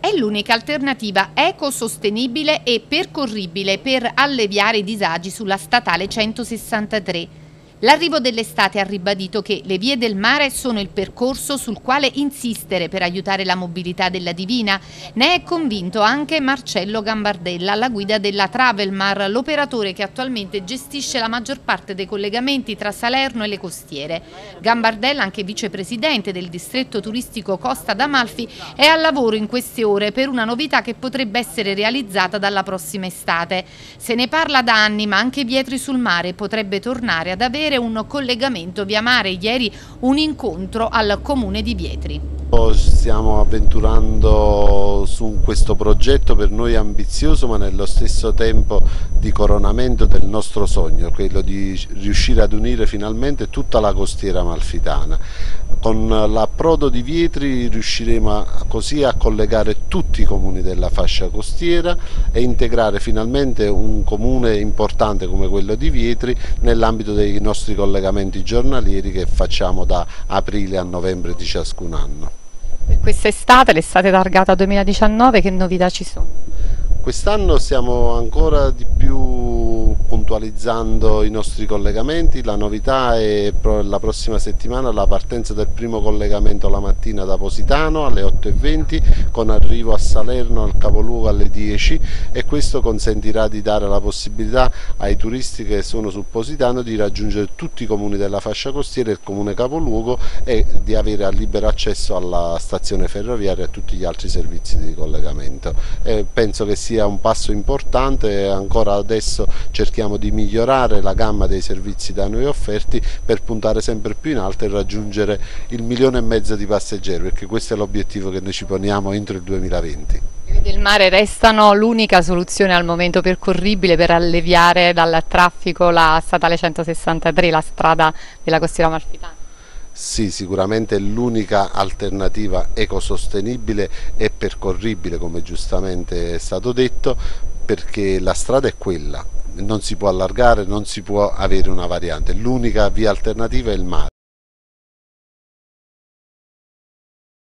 È l'unica alternativa ecosostenibile e percorribile per alleviare i disagi sulla statale 163. L'arrivo dell'estate ha ribadito che le vie del mare sono il percorso sul quale insistere per aiutare la mobilità della Divina. Ne è convinto anche Marcello Gambardella, alla guida della Travelmar, l'operatore che attualmente gestisce la maggior parte dei collegamenti tra Salerno e le costiere. Gambardella, anche vicepresidente del distretto turistico Costa d'Amalfi, è al lavoro in queste ore per una novità che potrebbe essere realizzata dalla prossima estate. Se ne parla da anni, ma anche Vietri sul Mare potrebbe tornare ad avere un collegamento via mare. Ieri un incontro al comune di Vietri. Stiamo avventurando su questo progetto per noi ambizioso, ma nello stesso tempo di coronamento del nostro sogno, quello di riuscire ad unire finalmente tutta la costiera amalfitana. Con l'approdo di Vietri riusciremo così a collegare tutti i comuni della fascia costiera e integrare finalmente un comune importante come quello di Vietri nell'ambito dei nostri collegamenti giornalieri che facciamo da aprile a novembre di ciascun anno. Per quest'estate, l'estate targata 2019, che novità ci sono? Quest'anno stiamo ancora di più puntualizzando i nostri collegamenti. La novità è la prossima settimana la partenza del primo collegamento la mattina da Positano alle 8:20 con arrivo a Salerno al capoluogo alle 10, e questo consentirà di dare la possibilità ai turisti che sono su Positano di raggiungere tutti i comuni della fascia costiera e il comune capoluogo e di avere libero accesso alla stazione ferroviaria e a tutti gli altri servizi di collegamento. Penso che sia un passo importante e ancora adesso cerchiamo di migliorare la gamma dei servizi da noi offerti per puntare sempre più in alto e raggiungere il 1,5 milioni di passeggeri, perché questo è l'obiettivo che noi ci poniamo entro il 2020. Le vie del mare restano l'unica soluzione al momento percorribile per alleviare dal traffico la statale 163, la strada della costiera amalfitana? Sì, sicuramente è l'unica alternativa ecosostenibile e percorribile, come giustamente è stato detto, perché la strada è quella, non si può allargare, non si può avere una variante, l'unica via alternativa è il mare.